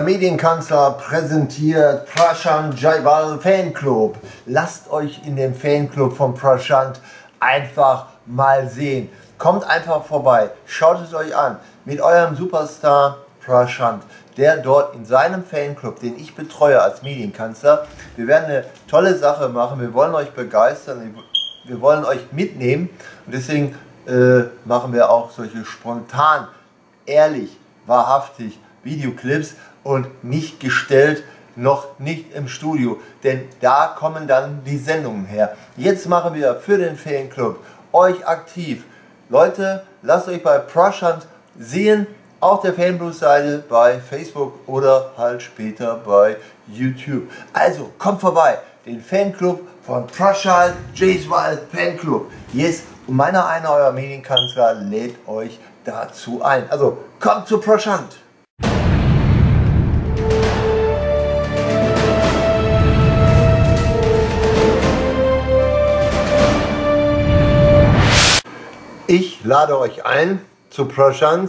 Medienkanzler präsentiert Prashant Jaiwal Fanclub. Lasst euch in den Fanclub von Prashant einfach mal sehen. Kommt einfach vorbei, schaut es euch an mit eurem Superstar Prashant, der dort in seinem Fanclub, den ich betreue als Medienkanzler, wir werden eine tolle Sache machen, wir wollen euch begeistern, wir wollen euch mitnehmen und deswegen machen wir auch solche spontan, ehrlich, wahrhaftig Videoclips und nicht gestellt, noch nicht im Studio, denn da kommen dann die Sendungen her. Jetzt machen wir für den Fanclub euch aktiv. Leute, lasst euch bei Prashant sehen, auf der Fanblues-Seite bei Facebook oder halt später bei YouTube. Also kommt vorbei, den Fanclub von Prashant Jaiwal Fanclub. Yes, und meiner einer, euer Medienkanzler, lädt euch dazu ein. Also kommt zu Prashant. Ich lade euch ein zu Prashant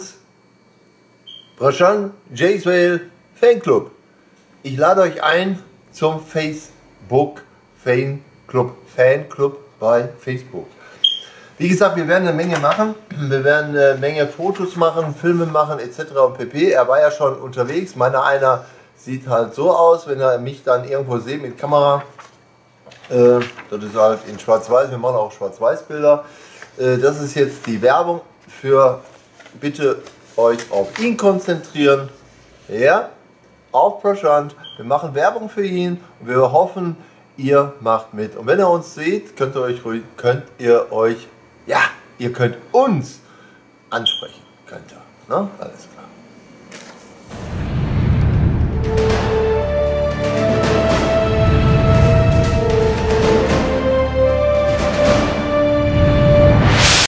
Jaiwal Fanclub. Ich lade euch ein zum Facebook Fanclub bei Facebook. Wie gesagt, wir werden eine Menge machen. Wir werden eine Menge Fotos machen, Filme machen etc. und pp. Er war ja schon unterwegs. Meiner einer sieht halt so aus, wenn er mich dann irgendwo sieht mit Kamera. Das ist halt in Schwarz-Weiß. Wir machen auch Schwarz-Weiß-Bilder. Das ist jetzt die Werbung für, bitte euch auf ihn konzentrieren, ja, auf Prashant. Wir machen Werbung für ihn und wir hoffen, ihr macht mit. Und wenn ihr uns seht, könnt ihr uns ansprechen, könnt ihr, ne? Alles klar.